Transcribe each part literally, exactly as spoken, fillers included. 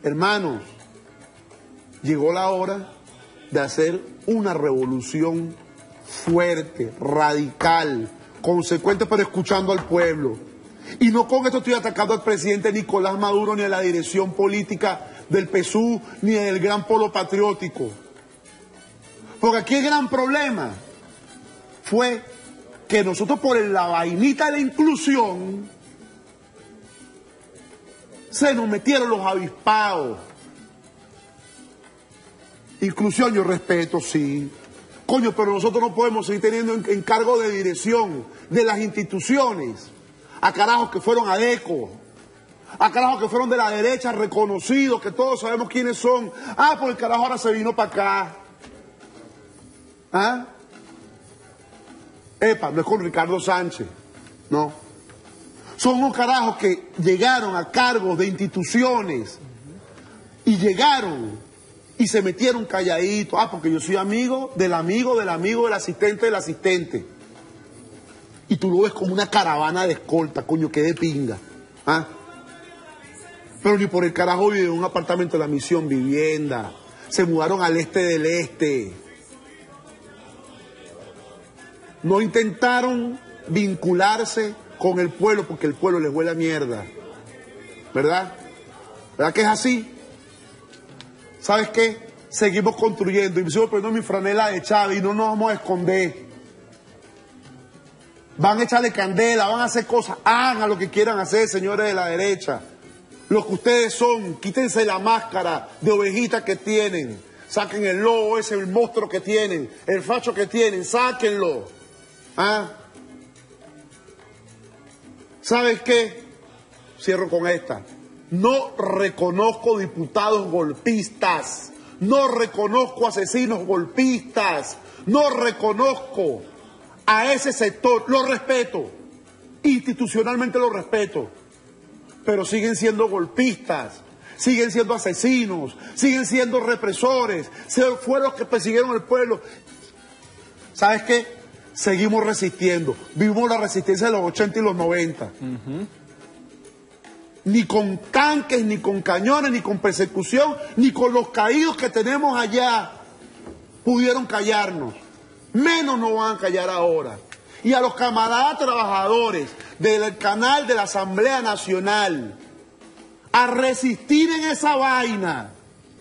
Hermanos, llegó la hora de hacer una revolución fuerte, radical, consecuente, pero escuchando al pueblo. Y no con esto estoy atacando al presidente Nicolás Maduro, ni a la dirección política del P S U, ni del gran polo patriótico. Porque aquí el gran problema fue que nosotros por la vainita de la inclusión se nos metieron los avispados. Inclusión yo respeto, sí. Coño, pero nosotros no podemos seguir teniendo encargo de dirección de las instituciones a carajos que fueron adecos, a carajos que fueron de la derecha reconocidos, que todos sabemos quiénes son. Ah, pues el carajo ahora se vino para acá. ¿Ah? Epa, no es con Ricardo Sánchez, no. Son unos carajos que llegaron a cargos de instituciones y llegaron y se metieron calladitos. Ah, porque yo soy amigo del amigo del amigo del asistente del asistente. Y tú lo ves como una caravana de escolta, coño, que de pinga. ¿Ah? Pero ni por el carajo viven en un apartamento de la Misión Vivienda. Se mudaron al este del este. No intentaron vincularse con el pueblo porque el pueblo les huele a mierda. ¿Verdad? ¿Verdad que es así? ¿Sabes qué? Seguimos construyendo. Y me sigo poniendo mi franela de Chávez y no nos vamos a esconder. Van a echarle candela, van a hacer cosas. Hagan lo que quieran hacer, señores de la derecha. Lo que ustedes son, quítense la máscara de ovejita que tienen. Saquen el lobo ese, el monstruo que tienen, el facho que tienen, sáquenlo. ¿Ah? ¿Sabes qué? Cierro con esta. No reconozco diputados golpistas. No reconozco asesinos golpistas. No reconozco a ese sector. Lo respeto. Institucionalmente lo respeto. Pero siguen siendo golpistas. Siguen siendo asesinos. Siguen siendo represores. Fueron los que persiguieron al pueblo. ¿Sabes qué? Seguimos resistiendo. Vivimos la resistencia de los ochenta y los noventa. Uh-huh. Ni con tanques, ni con cañones, ni con persecución, ni con los caídos que tenemos allá pudieron callarnos. Menos nos van a callar ahora. Y a los camaradas trabajadores del canal de la Asamblea Nacional, a resistir en esa vaina,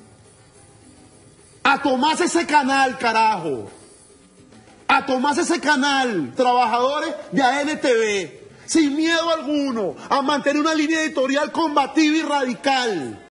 a tomarse ese canal, carajo. A tomarse ese canal, trabajadores de A N T V, sin miedo alguno, a mantener una línea editorial combativa y radical.